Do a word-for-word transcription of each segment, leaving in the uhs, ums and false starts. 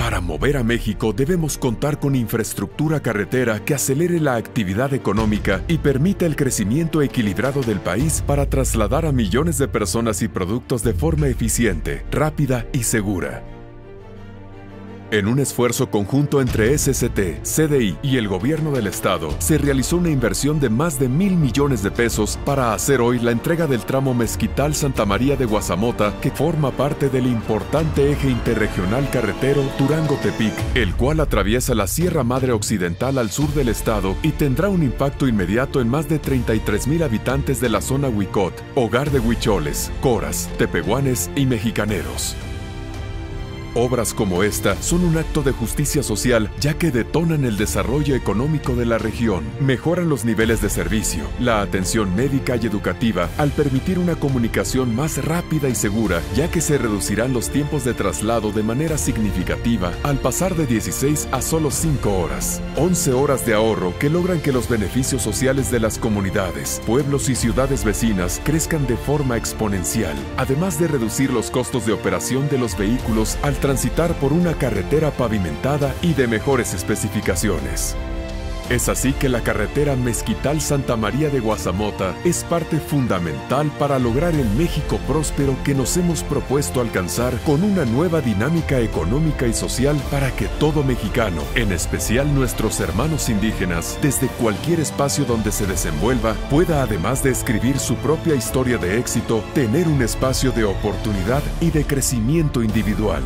Para mover a México debemos contar con infraestructura carretera que acelere la actividad económica y permita el crecimiento equilibrado del país para trasladar a millones de personas y productos de forma eficiente, rápida y segura. En un esfuerzo conjunto entre S C T, C D I y el Gobierno del Estado, se realizó una inversión de más de mil millones de pesos para hacer hoy la entrega del tramo Mezquital-Santa María de Guazamota, que forma parte del importante eje interregional carretero Durango-Tepic, el cual atraviesa la Sierra Madre Occidental al sur del estado y tendrá un impacto inmediato en más de treinta y tres mil habitantes de la zona Huicot, hogar de huicholes, coras, tepehuanes y mexicaneros. Obras como esta son un acto de justicia social, ya que detonan el desarrollo económico de la región, mejoran los niveles de servicio, la atención médica y educativa, al permitir una comunicación más rápida y segura, ya que se reducirán los tiempos de traslado de manera significativa al pasar de dieciséis a solo cinco horas. once horas de ahorro que logran que los beneficios sociales de las comunidades, pueblos y ciudades vecinas crezcan de forma exponencial, además de reducir los costos de operación de los vehículos al transitar por una carretera pavimentada y de mejores especificaciones. Es así que la carretera Mezquital-Santa María de Guazamota es parte fundamental para lograr el México próspero que nos hemos propuesto alcanzar, con una nueva dinámica económica y social para que todo mexicano, en especial nuestros hermanos indígenas, desde cualquier espacio donde se desenvuelva, pueda, además de escribir su propia historia de éxito, tener un espacio de oportunidad y de crecimiento individual.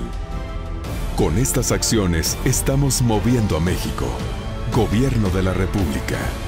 Con estas acciones estamos moviendo a México. Gobierno de la República.